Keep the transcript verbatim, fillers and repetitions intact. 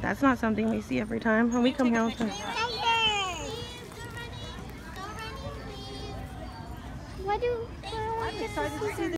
That's not something we see every time. When we come here all the time. What do I want to see?